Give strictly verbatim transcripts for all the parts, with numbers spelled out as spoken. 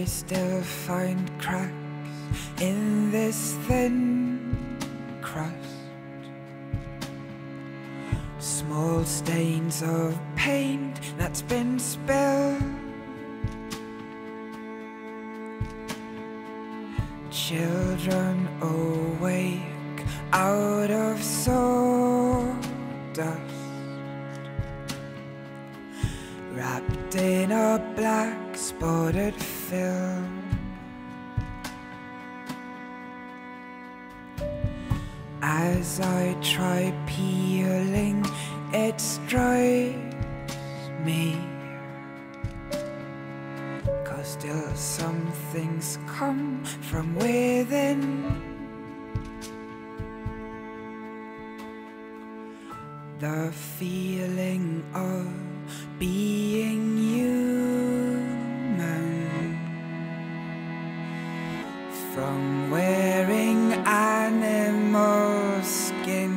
I still find cracks in this thin crust, small stains of paint that's been spilled, children awake out of sawdust, wrapped in a black spotted film. As I try peeling, it strikes me, 'cause still some things come from within. The feeling of being human, from wearing animal skin.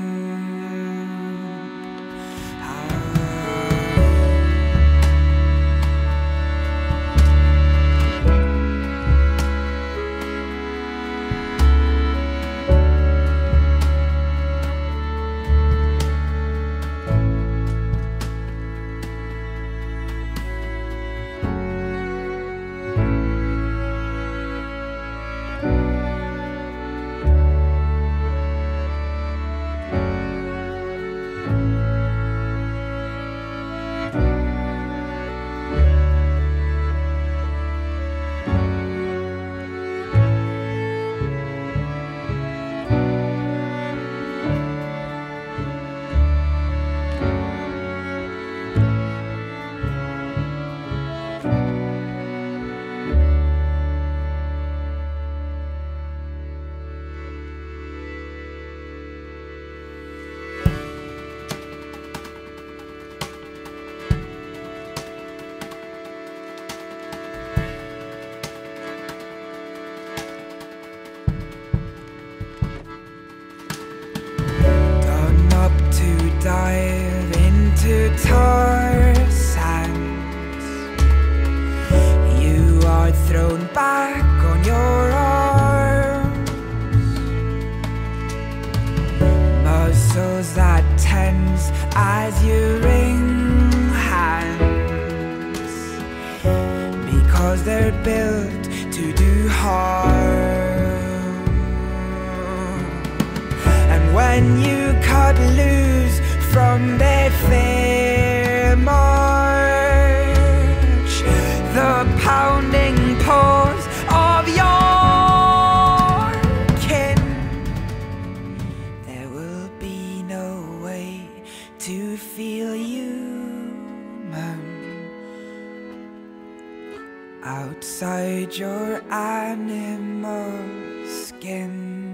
Dive into tar sands, you are thrown back on your arms, muscles that tense as you wring hands, because they're built to do harm. And when you cut loose from their fair march, the pounding paws of your kin, there will be no way to feel human outside your animal skin.